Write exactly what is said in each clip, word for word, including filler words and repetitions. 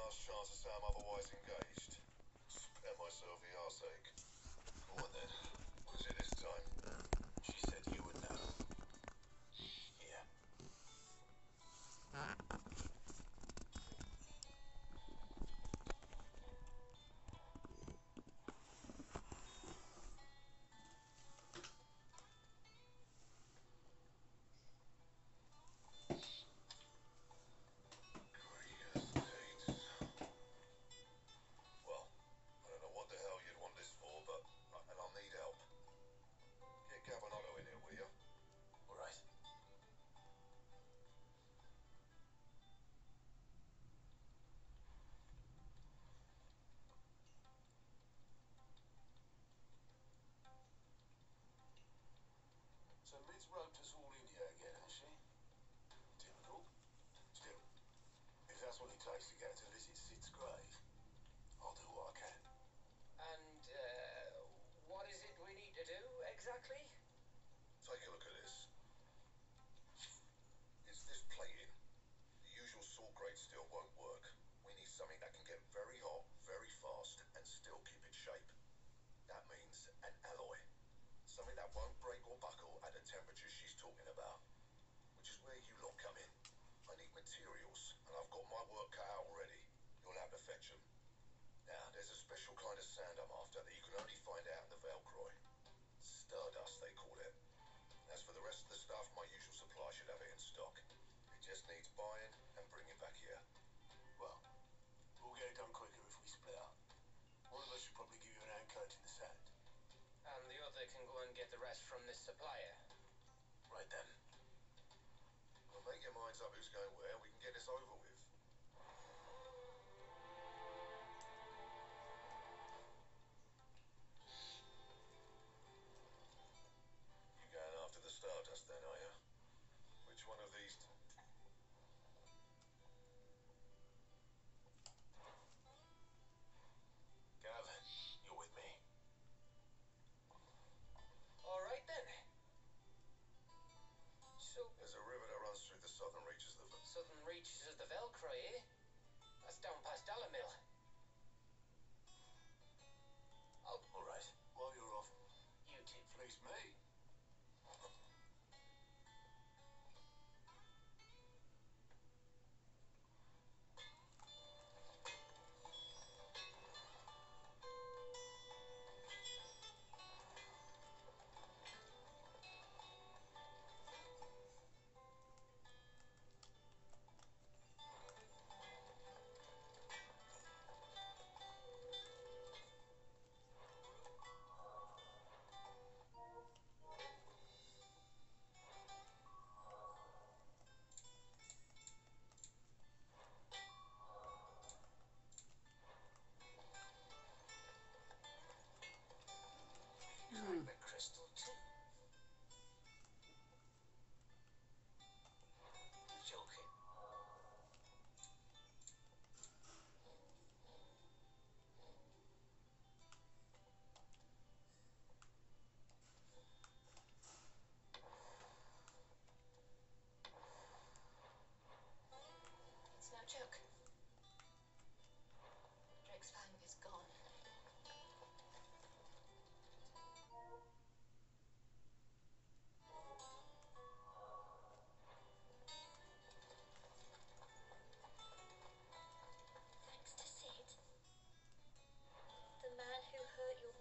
last chance to say I'm otherwise engaged. Spare myself the arse ache. Go on then. What is it this time? She said you would know. Here. So Mid's roped us all in here again, has she? Typical. Still, if that's what it takes to get to visit Sid's grave, I'll do what I can. And, uh, what is it we need to do, exactly? Take a look at this. Is this plating? The usual saw grade steel won't work. We need something that can get very hot, very fast, and still keep its shape. That means an alloy. Something that won't break or buckle at the temperature she's talking about. Which is where you lot come in. I need materials, and I've got my work cut out already. You'll have to fetch them. Now, there's a special kind of sand I'm after that you can only find out in the Velcroy. Stardust, they call it. As for the rest of the stuff, my usual supply should have it in stock. It just needs buying and bringing back here. Well, we'll get it done quicker if we split up. One of us should probably give you an hand coat in the sand. And the other can go and get the rest from this supplier. Right then. Well, make your minds up who's going where, and we can get this over with. You going after the Stardust then, are you? Which one of these... Gav, you're with me. All right, then. So, There's a river that runs through the southern reaches of the... southern reaches of the Velcroy, eh? That's down past Dallamil. Oh, All right. While you're off, you two. fleece me. Like the crystal, too. You're joking. It's no joke. Drake's fang is gone. Thanks to Sid. The man who hurt your...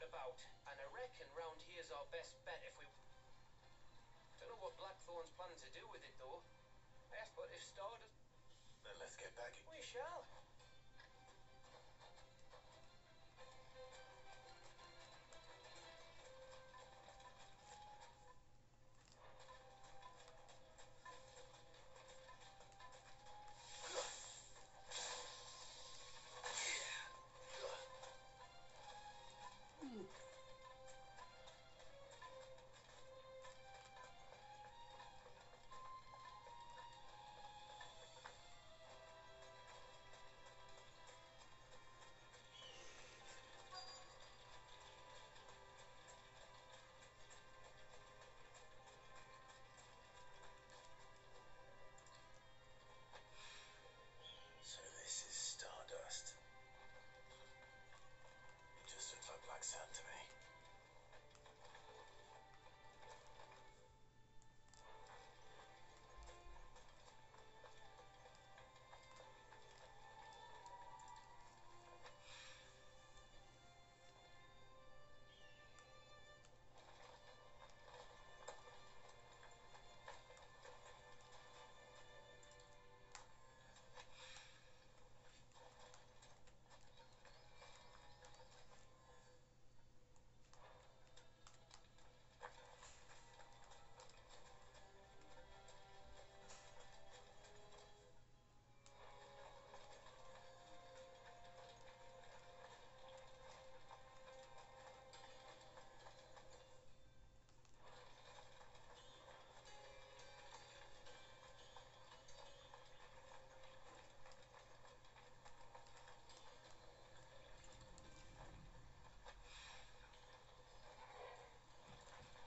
about, and I reckon round here's our best bet if we... Don't know what Blackthorn's planning to do with it, though. Yes, but if Stardust... Then let's get back. We shall.